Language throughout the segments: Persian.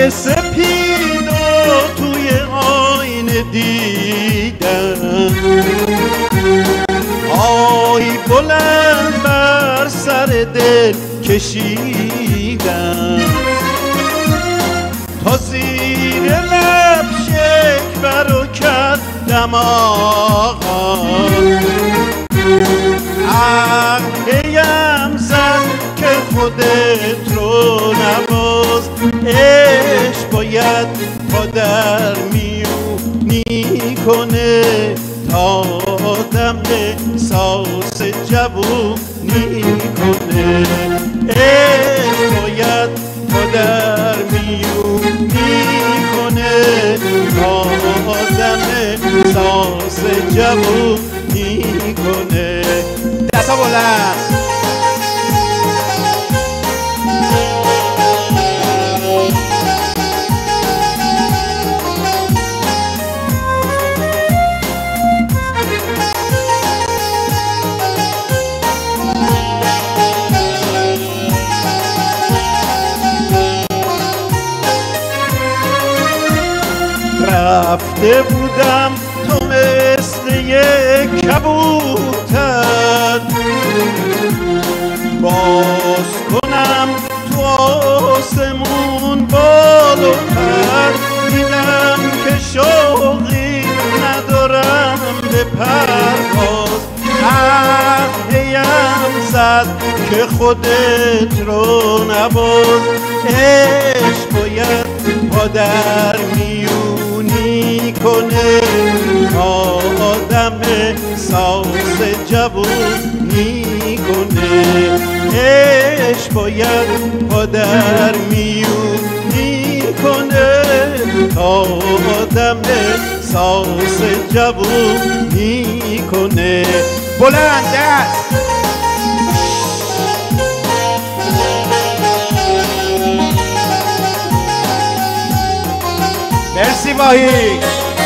رنگ سپید و توی آینه دیدم، آهی بلند بر سر دل کشیدم، تا زیر لب شکر رو کرد دماغم، عقلیم زد که خودت رو نواز، عشق باید پا در میونی کنه تا آدم احساس جوونی کنه، عشق باید پا در میونی کنه تا آدم احساس جوونی کنه. دستا بلند رفته بودم تو مثل یک کبوتر، باز کنم تو آسمون بال و پر، دیدم که شوقی ندارم به پرواز، عقلیم زد که خودت رو نواز، عشق باید پا در میونی کنه تا آدم احساس جوونی کنه، عشق باید پا در میونی کنه تا آدم احساس جوونی کنه. بلند دست مرسی واهی.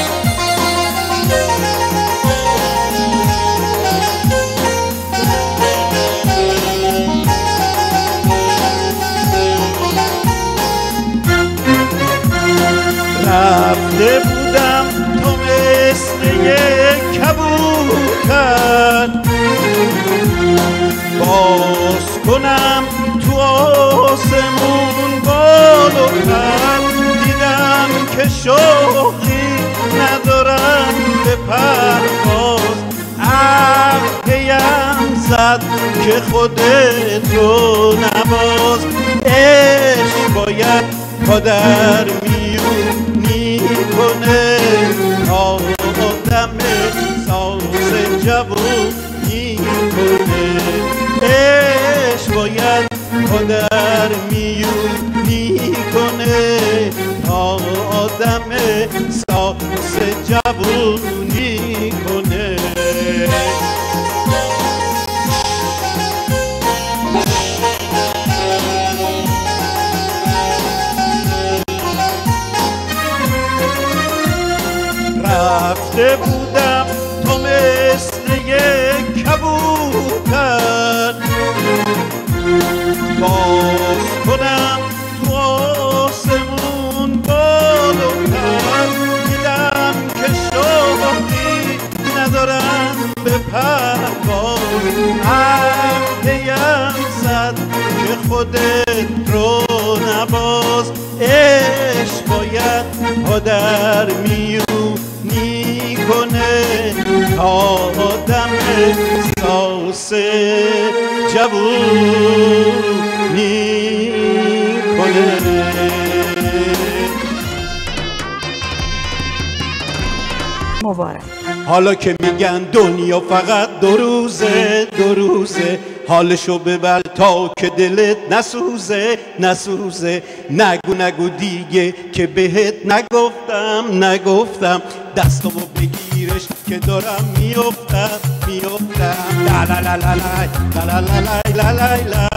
رفته بودم تو مثل یک کبوتر، باز کنم تو آسمون بال و پر، دیدم که شوقی ندارم به پرواز، عقلیم زد که خودت رو نواز، عشق باید پا در میونی کنه تا آدم احساس جوونی کنه، عشق باید پا در میونی کنه تا آدم احساس جوونی کنه. رفته بودم تو مثل یک کبوتر، باز کنم تو آسمون بال و پر، دیدم که شوقی ندارم به پرواز، عقلیم زد که خودت رو نواز، عشق باید پا در میونی کنه تا آدم احساس جوونی کنه. مبارک. حالا که میگن دنیا فقط دو روزه، دو روزه، حالشو ببر تا که دلت نسوزه، نسوزه، نگو نگو دیگه که بهت نگفتم، دستمو بگیرش که دارم میافتم، لا لا لا لا لا لا لا لا لا لا.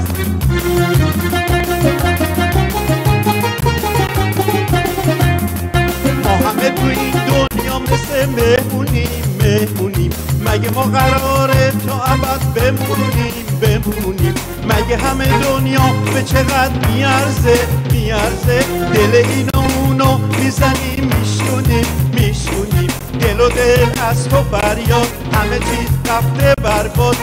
ما همه تو این دنیا مثل مهمونیم، مگه ما قراره تا ابد بمونیم، مگه همه دنیا به چقدر میارزه دل اینو اونو میزنیم میشونیم دل و دل از تو فریاد همه چیز رفته برباد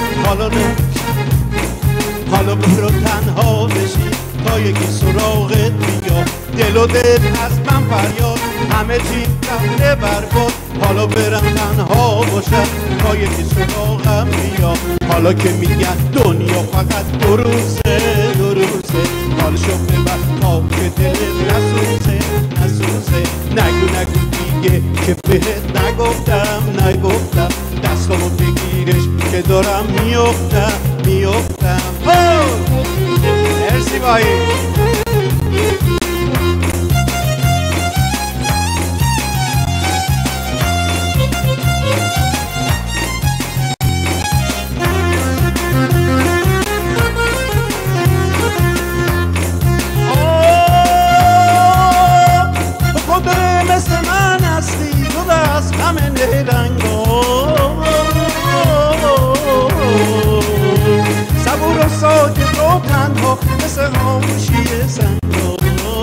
حالا برو تنها بشی تا یکی سراغت بیاد دل و دل از من فریاد همه چیز رفته برباد حالا برم تنها باشم تا یکی سراغم بیاد حالا که میگن دنیا فقط دو روزه حالشو ببر تا که دلت نسوزه نگو دیگه که بهت نگفتم دستامو بگیرش که دارم میافتم مرسی بایی صبور و ساکت و تنها مثل خاموشی سنگا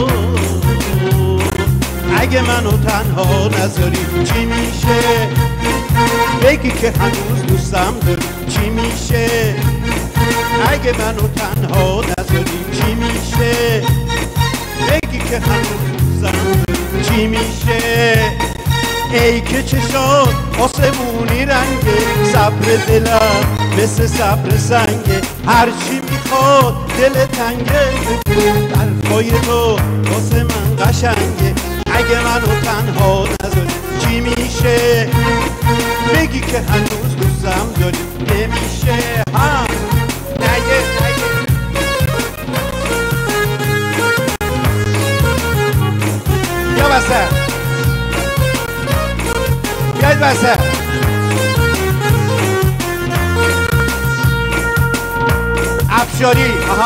اگه منو تنها نذاری چی میشه بگی که هنوز دوستم داری چی میشه اگه منو تنها نذاری چی میشه بگی که هنوز دوستم داری چی میشه ای که چشات آسمونی رنگه صبر دلم مثل صبر سنگه هرچی میخواد دل تنگه حرفای تو واسه من قشنگه اگه منو تنها نذاری چی میشه بگی که هنوز دوستم داری نمیشه نگه یا وسط بیاید وسط افشاری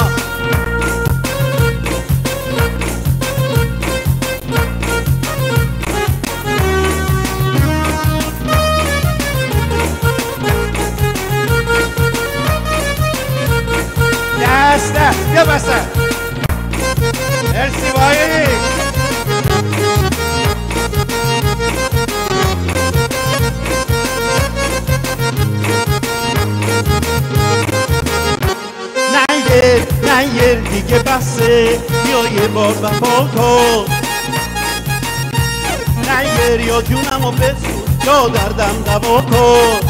دسته بیا وسط مرسی بایی نیر دیگه بسه بیا یه بار وفا کن نیر یا جونمو بسوز یا دردم دوا کن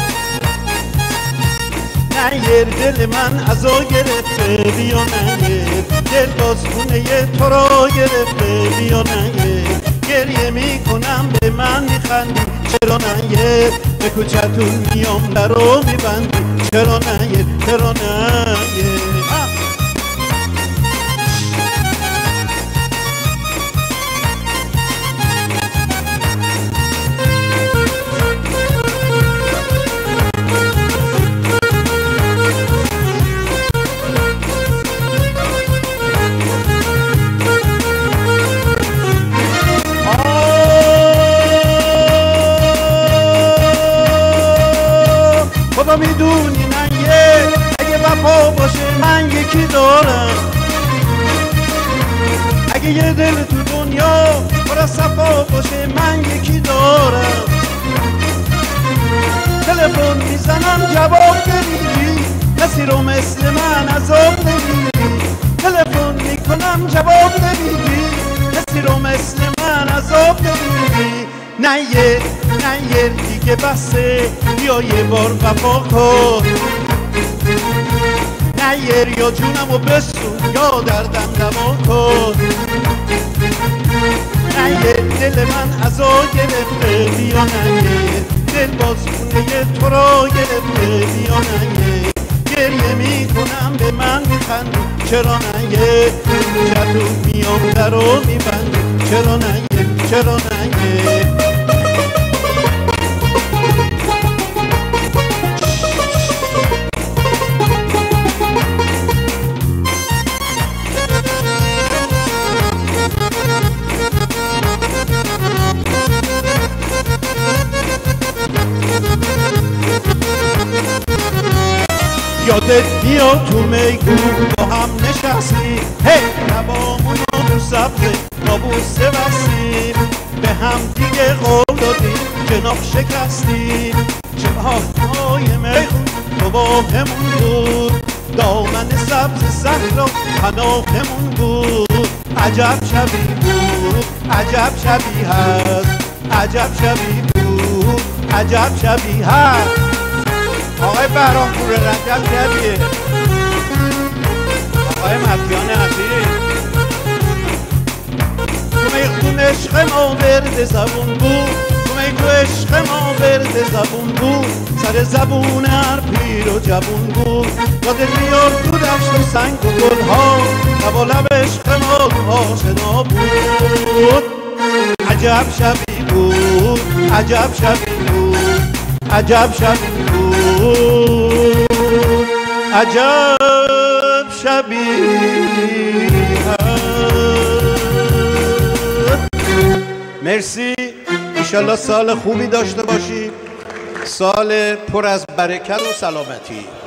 نیر دل من ازا گرفته بیا نیر دل بازخونه تو را گرفته بیا نیر گریه میکنم به من میخندی چرا نیر به کوچتون میام درو میبندی چرا نیر خدا میدونی نگه اگه وفا باشه من یکی دارم اگه یه دل تو دنیا پر صفا باشه من یکی دارم تلفن میزنم جواب نمیدی کسی رو مثل من عذاب نمیدی تلفن میکنم جواب نمیدی کسی رو مثل من عذاب نمیدی نیر دیگه بسه بیا یه بار وفا کن نیر یا جونمو بسوز یا دردم دوا کن نیر دل من ازا گرفته بیا نیر دل بازخونه تو را گرفته بیا نیر گریه میکنم به من میخندی چرا نیر چطور میام درو میبندی چرا نیر یادت میاد تو میگون با هم شکستیم لبامون رو سبزه ما بوسه بستیم به هم دیگه قول دادیم جناب شکستیم چه های میخون گواهمون بود دامن سبز صحرا پناهمون بود عجب شبی بود عجب شبی هست عجب شبی بود عجب شبی هست آقای بهرامپور رجب شبیه آقای مدیان عزیز تو میخون عشق ما ورد زبون بود تو میخون عشق ما ورد زبون بود سر زبون هر پیر و جوون بود یاد میار تو دشت و سنگ و گلها لب و لب عشق ما آشنا بود عجب شبی بود عجب شبی بود عجب شبی بود عجب شبی مرسی انشالله سال خوبی داشته باشید سال پر از برکت و سلامتی